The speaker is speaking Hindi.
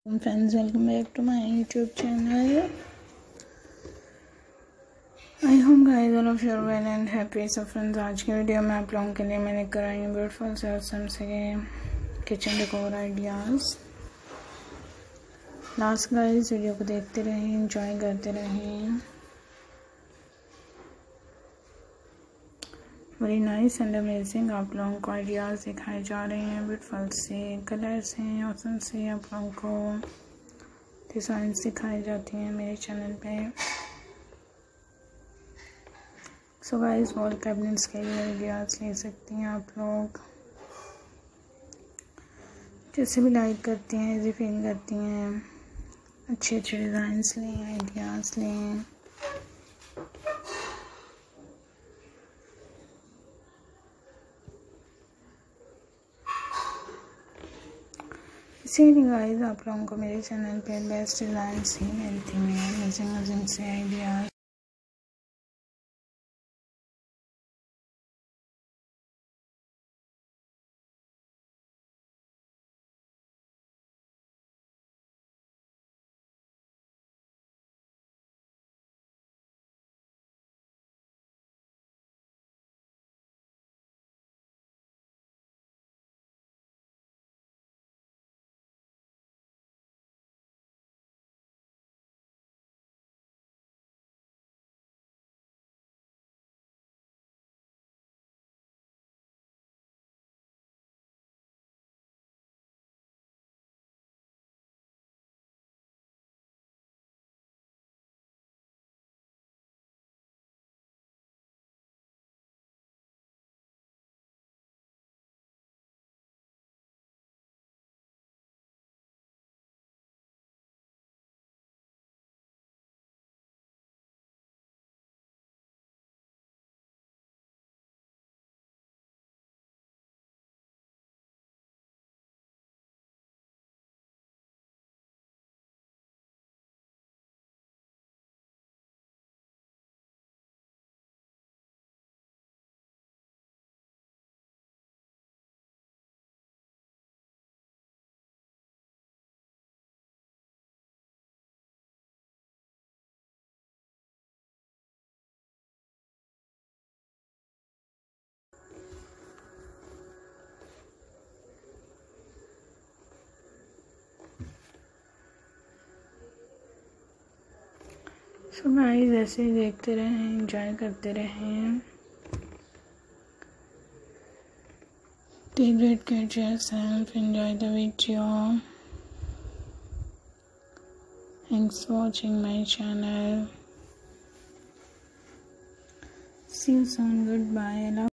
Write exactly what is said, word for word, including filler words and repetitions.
Friends, welcome back to my YouTube channel. I hope guys all of you are well and happy. So friends, आज की वीडियो में आप लोगों के लिए मैंने कराई ब्यूटीफुल से औसम से kitchen decor ideas. Last guys video को देखते रहें, एंजॉय करते रहें। वेरी नाइस एंड अमेजिंग आप लोगों को आइडियाज़ दिखाए जा रहे हैं। ब्यूटीफुल से कलर्स हैं, औसम से आप लोगों को डिज़ाइन सिखाई जाती हैं मेरे चैनल पे। सो गाइस, वॉल कैबिनेट्स के लिए आइडियाज़ ले सकती हैं आप लोग, जैसे भी लाइक करती हैं, इजी फील करती हैं। अच्छे अच्छे डिज़ाइंस लें, आइडियाज़ लें। इसीलिए गाइस आप लोगों को मेरे चैनल पे बेस्ट डिज़ाइंस ही मिलती हैं, अमेजिंग अमेजिंग से आइडियाज़। सो गाइस, ऐसे ही देखते रहें, एंजॉय करते रहें। Take great care yourself, enjoy the video. Thanks for watching my channel. See you soon, good bye.